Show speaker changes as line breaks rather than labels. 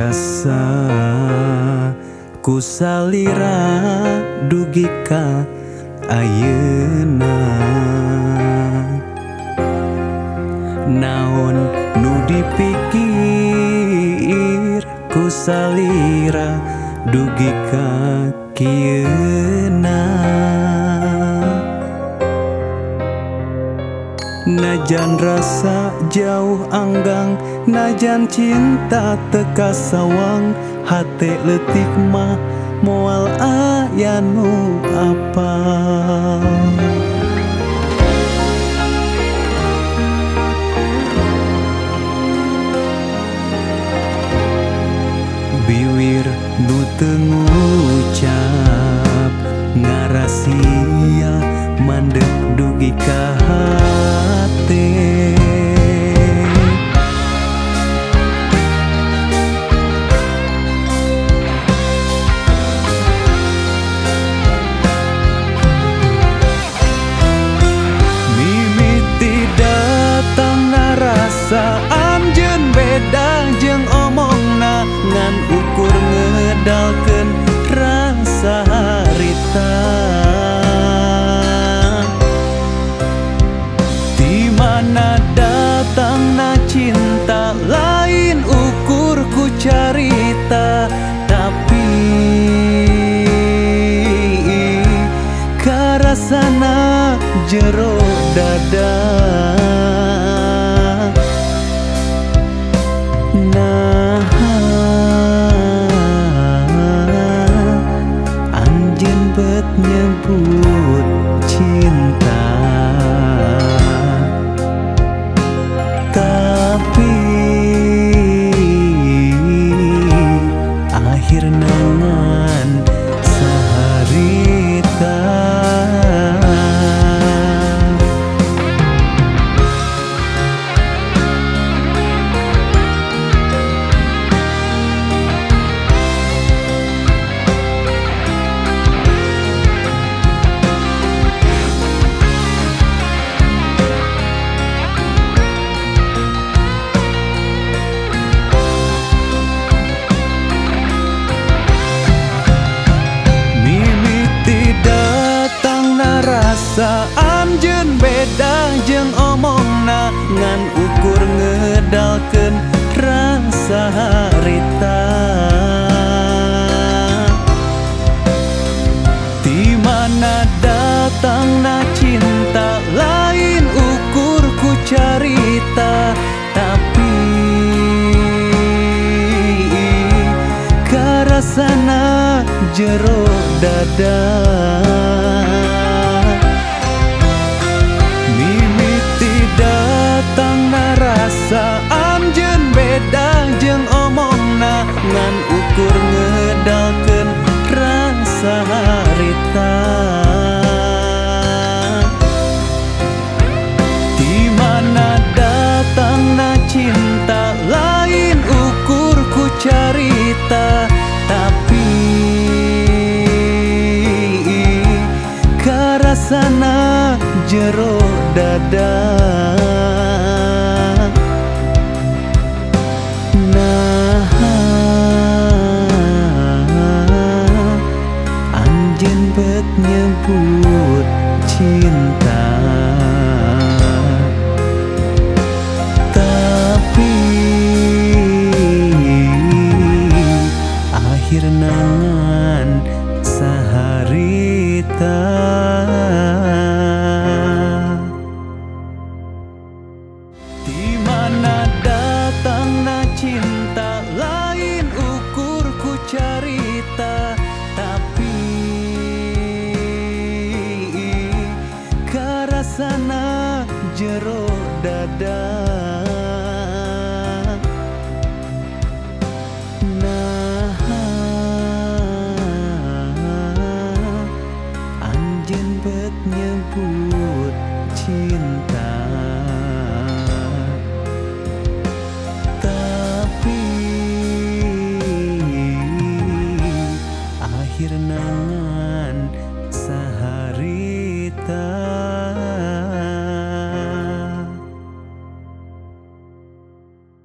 rasa ku salira dugi ka ayeuna. Naon nu dipikir ku salira dugi ka kieuna. Najan rasa jauh anggang, najan cinta teka sawang, hate leutik mah moal aya nu apal. Biwir nu teu ngucap ngarasia mandeg dugi ka hate. Mimiti datang ngarasa anjeun beda jeung omongna, ngan ukur ngedalkeun rasa harita. Di mana datangna cinta lain ukur ku carita, tapi karasana jero dada. Nah, anjeun bet nyebut cinta, tapi akhirna ngan saharita. Anjeun beda jeung omongna, ngan ukur ngedalkeun rasa harita. Di mana datangna cinta lain ukur ku carita, tapi karasana jero dada. Datang narasa anjeun beda jeung omongna, ngan ukur ngedalkeun rasa harita. Di mana datangna cinta lain ukur ku carita, tapi karasana jero dada. Nah, anjeun bet nyebut cinta, tapi akhirna ngan saharita. Di mana datangna cinta lain ukur ku carita, tapi karasana jero dada. Nah, anjeun bet nyebut cinta, tapi akhirna ngan saharita.